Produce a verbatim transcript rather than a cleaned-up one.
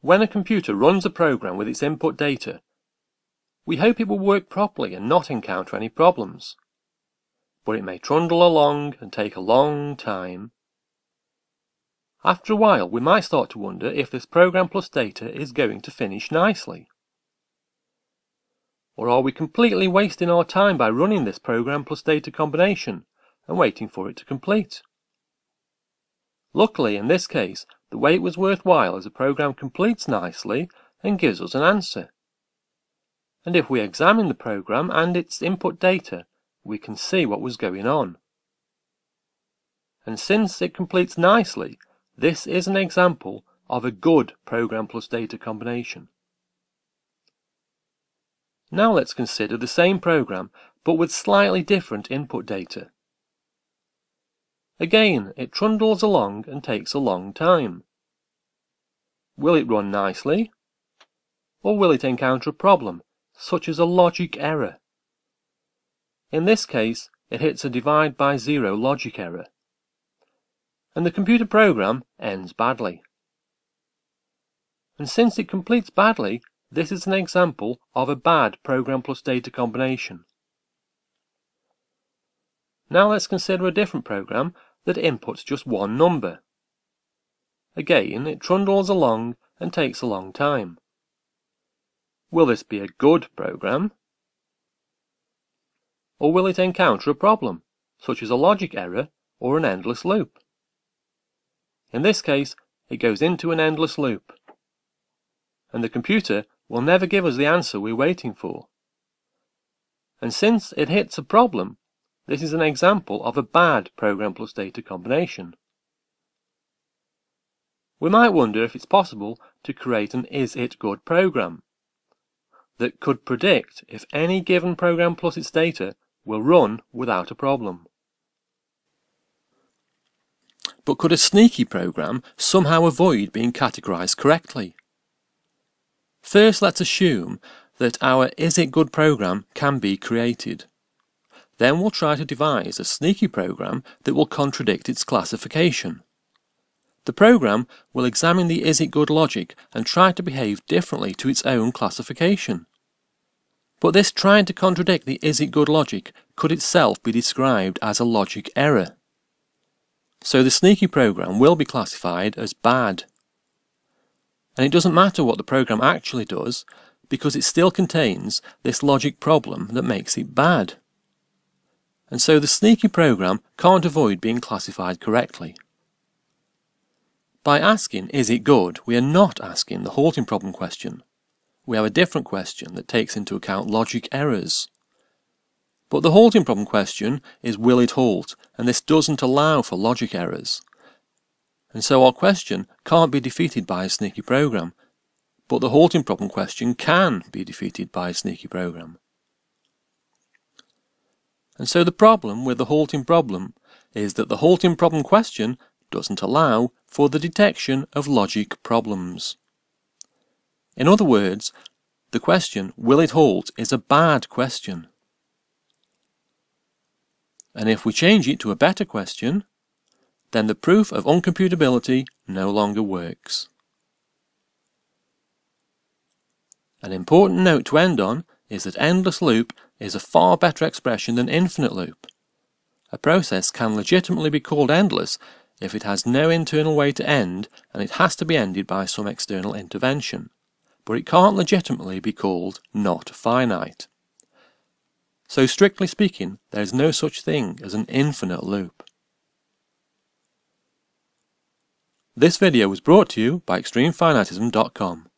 When a computer runs a program with its input data, we hope it will work properly and not encounter any problems. But it may trundle along and take a long time. After a while, we might start to wonder if this program plus data is going to finish nicely. Or are we completely wasting our time by running this program plus data combination and waiting for it to complete? Luckily, in this case, the wait was worthwhile as the program completes nicely and gives us an answer. And if we examine the program and its input data, we can see what was going on. And since it completes nicely, this is an example of a good program plus data combination. Now let's consider the same program, but with slightly different input data. Again, it trundles along and takes a long time. Will it run nicely? Or will it encounter a problem, such as a logic error? In this case, it hits a divide by zero logic error, and the computer program ends badly. And since it completes badly, this is an example of a bad program plus data combination. Now let's consider a different program that inputs just one number. Again, it trundles along and takes a long time. Will this be a good program? Or will it encounter a problem, such as a logic error or an endless loop? In this case, it goes into an endless loop, and the computer will never give us the answer we're waiting for. And since it hits a problem, this is an example of a bad program plus data combination. We might wonder if it's possible to create an is-it-good program that could predict if any given program plus its data will run without a problem. But could a sneaky program somehow avoid being categorized correctly? First, let's assume that our is-it-good program can be created. Then we'll try to devise a sneaky program that will contradict its classification. The program will examine the is-it-good logic and try to behave differently to its own classification. But this trying to contradict the is-it-good logic could itself be described as a logic error. So the sneaky program will be classified as bad. And it doesn't matter what the program actually does, because it still contains this logic problem that makes it bad. And so the sneaky program can't avoid being classified correctly. By asking, is it good, we are not asking the halting problem question. We have a different question that takes into account logic errors. But the halting problem question is, will it halt, and this doesn't allow for logic errors. And so our question can't be defeated by a sneaky program, but the halting problem question can be defeated by a sneaky program. And so the problem with the halting problem is that the halting problem question doesn't allow for the detection of logic problems. In other words, the question, will it halt, is a bad question. And if we change it to a better question, then the proof of uncomputability no longer works. An important note to end on is that endless loop is a far better expression than infinite loop. A process can legitimately be called endless if it has no internal way to end and it has to be ended by some external intervention, but it can't legitimately be called not finite. So strictly speaking, there is no such thing as an infinite loop. This video was brought to you by extreme finitism dot com.